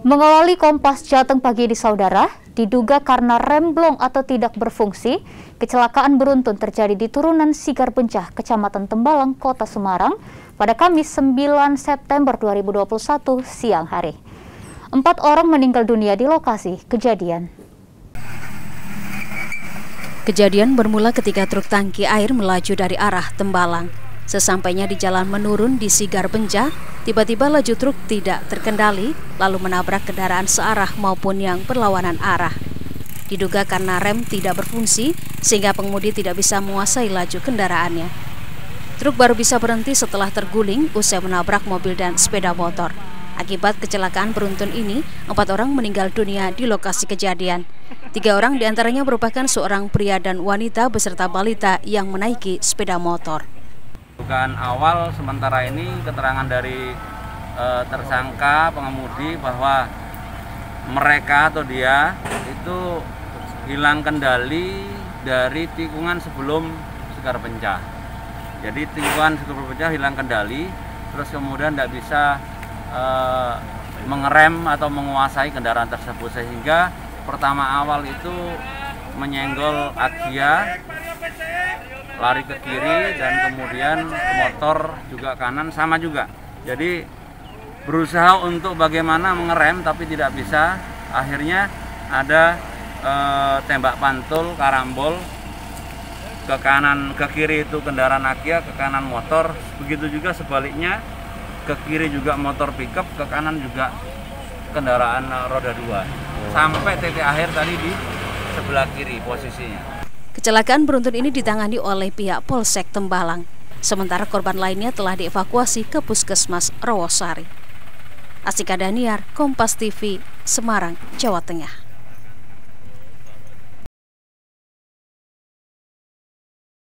Mengawali Kompas Jateng pagi di saudara, diduga karena rem blong atau tidak berfungsi, kecelakaan beruntun terjadi di turunan Sigar Bencah, Kecamatan Tembalang, Kota Semarang pada Kamis 9 September 2021 siang hari. 4 orang meninggal dunia di lokasi kejadian. Kejadian bermula ketika truk tangki air melaju dari arah Tembalang. Sesampainya di jalan menurun di Sigar Bencah, tiba-tiba laju truk tidak terkendali lalu menabrak kendaraan searah maupun yang berlawanan arah. Diduga karena rem tidak berfungsi sehingga pengemudi tidak bisa menguasai laju kendaraannya. Truk baru bisa berhenti setelah terguling usai menabrak mobil dan sepeda motor. Akibat kecelakaan beruntun ini, 4 orang meninggal dunia di lokasi kejadian. 3 orang diantaranya merupakan seorang pria dan wanita beserta balita yang menaiki sepeda motor. Dugaan awal sementara ini keterangan dari tersangka pengemudi bahwa mereka atau dia itu hilang kendali dari tikungan sebelum Sigar Bencah. Jadi tikungan Sigar Bencah hilang kendali, terus kemudian tidak bisa mengerem atau menguasai kendaraan tersebut sehingga pertama awal itu menyenggol Agia, lari ke kiri dan kemudian motor juga kanan sama juga. Jadi berusaha untuk bagaimana mengerem tapi tidak bisa. Akhirnya ada tembak pantul karambol ke kanan, ke kiri itu kendaraan Agia, ke kanan motor. Begitu juga sebaliknya, ke kiri juga motor pickup, ke kanan juga kendaraan roda 2. Sampai titik akhir tadi di sebelah kiri posisinya. Kecelakaan beruntun ini ditangani oleh pihak Polsek Tembalang. Sementara korban lainnya telah dievakuasi ke Puskesmas Rawasari. Astika Daniar, Kompas TV, Semarang, Jawa Tengah.